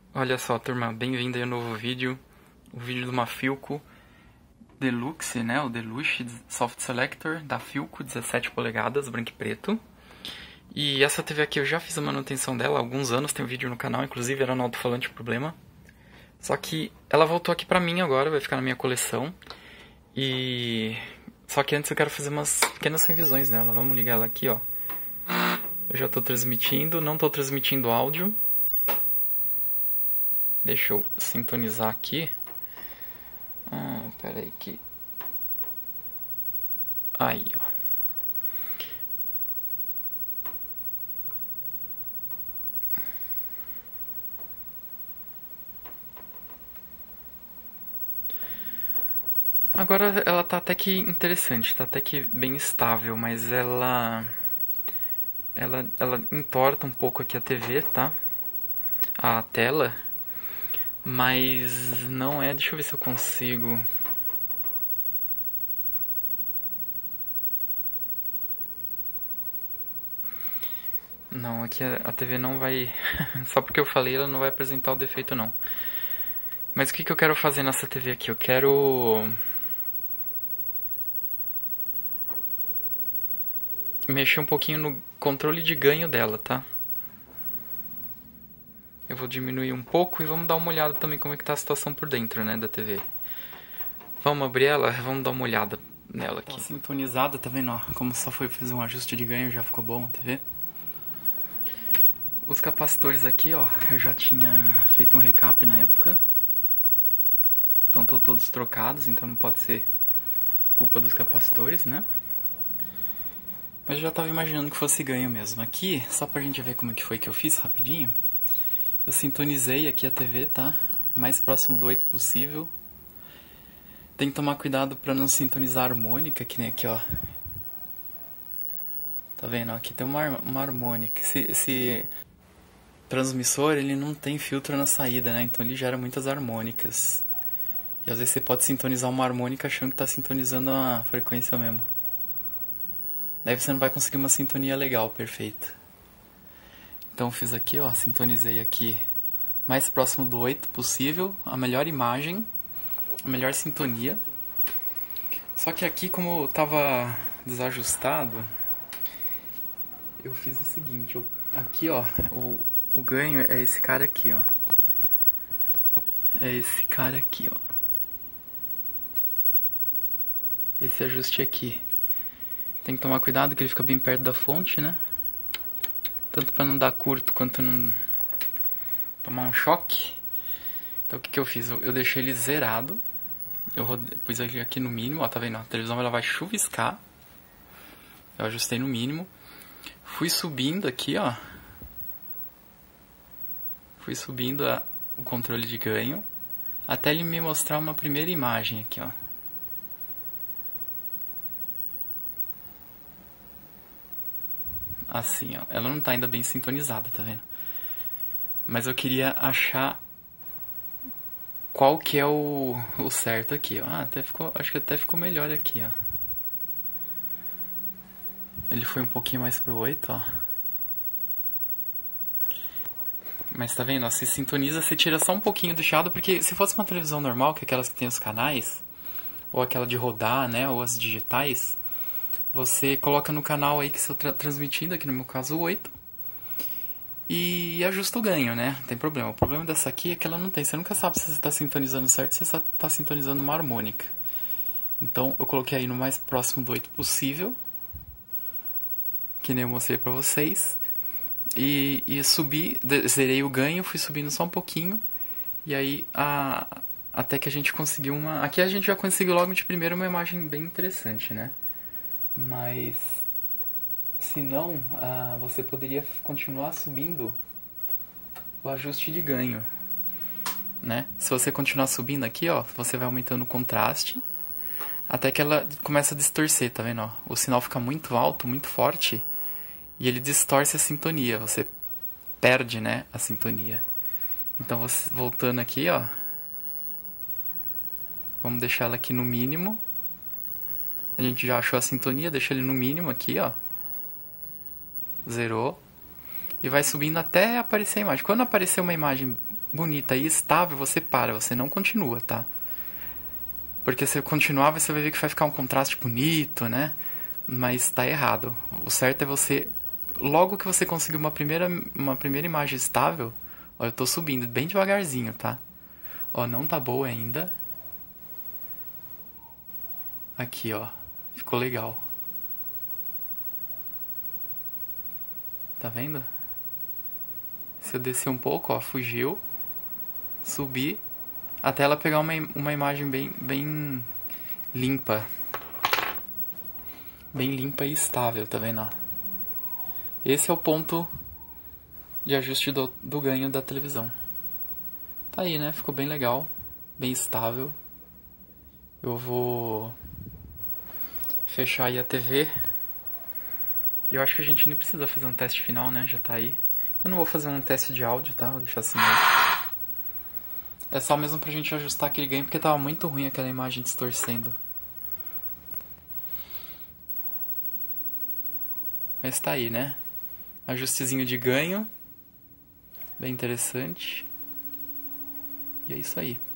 Olha só, turma, bem-vindo aí ao novo vídeo. O vídeo de uma Philco Deluxe, né? O Deluxe Soft Selector da Philco, 17 polegadas, branco e preto. E essa TV aqui eu já fiz a manutenção dela há alguns anos, tem um vídeo no canal, inclusive era no alto-falante o problema. Só que ela voltou aqui pra mim agora, vai ficar na minha coleção. Só que antes eu quero fazer umas pequenas revisões nela. Vamos ligar ela aqui, ó. Eu já tô transmitindo, não tô transmitindo áudio. Deixa eu sintonizar aqui. Pera aí que... Aí, ó. Agora ela tá até que interessante, tá até que bem estável, mas ela entorta um pouco aqui a TV, tá? A tela, mas não é, deixa eu ver se eu consigo. Não, aqui a TV não vai, só porque eu falei ela não vai apresentar o defeito não. Mas o que eu quero fazer nessa TV aqui? Eu quero mexer um pouquinho no controle de ganho dela, tá? Eu vou diminuir um pouco e vamos dar uma olhada também como é que tá a situação por dentro, né, da TV. Vamos abrir ela, vamos dar uma olhada nela aqui. Ó, sintonizada, tá vendo, ó? Como só foi fazer um ajuste de ganho, já ficou bom a TV. Os capacitores aqui, ó, eu já tinha feito um recap na época. Então estão todos trocados, então não pode ser culpa dos capacitores, né? Mas eu já tava imaginando que fosse ganho mesmo. Aqui, só pra gente ver como é que foi que eu fiz rapidinho. Eu sintonizei aqui a TV, tá? Mais próximo do 8 possível. Tem que tomar cuidado pra não sintonizar a harmônica, que nem aqui, ó. Tá vendo? Aqui tem uma harmônica. Esse transmissor, ele não tem filtro na saída, né? Então ele gera muitas harmônicas. E às vezes você pode sintonizar uma harmônica achando que tá sintonizando a frequência mesmo. Daí você não vai conseguir uma sintonia legal, perfeita. Então eu fiz aqui, ó, sintonizei aqui mais próximo do 8 possível, a melhor imagem, a melhor sintonia. Só que aqui, como tava desajustado, eu fiz o seguinte, aqui, ó, o ganho é esse cara aqui, ó. É esse cara aqui, ó. Esse ajuste aqui. Tem que tomar cuidado que ele fica bem perto da fonte, né? Tanto para não dar curto quanto não tomar um choque. Então o que eu fiz? Eu deixei ele zerado. Eu pus ele aqui no mínimo, ó, tá vendo? A televisão ela vai chuviscar. Eu ajustei no mínimo. Fui subindo aqui, ó. Fui subindo o controle de ganho. Até ele me mostrar uma primeira imagem aqui, ó. Assim, ó. Ela não tá ainda bem sintonizada, tá vendo? Mas eu queria achar qual que é o certo aqui, ó. Acho que até ficou melhor aqui, ó. Ele foi um pouquinho mais pro 8, ó. Mas tá vendo, ó, se sintoniza, você tira só um pouquinho do chiado, porque se fosse uma televisão normal, que é aquelas que tem os canais, ou aquela de rodar, né, ou as digitais, você coloca no canal aí que você está transmitindo, aqui no meu caso o 8, e ajusta o ganho, né? Não tem problema. O problema dessa aqui é que ela não tem. Você nunca sabe se você está sintonizando certo, se você está sintonizando uma harmônica. Então eu coloquei aí no mais próximo do 8 possível, que nem eu mostrei pra vocês. E subi, zerei o ganho, fui subindo só um pouquinho. E aí até que a gente conseguiu uma... Aqui a gente já conseguiu logo de primeiro uma imagem bem interessante, né? Mas se não, você poderia continuar subindo o ajuste de ganho, né? Se você continuar subindo aqui, ó, você vai aumentando o contraste até que ela começa a distorcer, tá vendo? Ó? O sinal fica muito alto, muito forte e ele distorce a sintonia. Você perde, né, a sintonia. Então, você, voltando aqui, ó, vamos deixar ela aqui no mínimo. A gente já achou a sintonia, deixa ele no mínimo aqui, ó. Zerou. E vai subindo até aparecer a imagem. Quando aparecer uma imagem bonita e estável, você para, você não continua, tá? Porque se continuar, você vai ver que vai ficar um contraste bonito, né? Mas tá errado. O certo é você, logo que você conseguir uma primeira imagem estável, ó, eu tô subindo bem devagarzinho, tá? Ó, não tá boa ainda. Aqui, ó. Ficou legal. Tá vendo? Se eu descer um pouco, ó, fugiu. Subir. Até ela pegar uma imagem bem limpa. Bem limpa e estável, tá vendo? Ó? Esse é o ponto de ajuste do ganho da televisão. Tá aí, né? Ficou bem legal. Bem estável. Eu vou fechar aí a TV. Eu acho que a gente nem precisa fazer um teste final, né? Já tá aí. Eu não vou fazer um teste de áudio, tá? Vou deixar assim mesmo. É só mesmo pra gente ajustar aquele ganho, porque tava muito ruim aquela imagem distorcendo. Mas tá aí, né? Ajustezinho de ganho. Bem interessante. E é isso aí.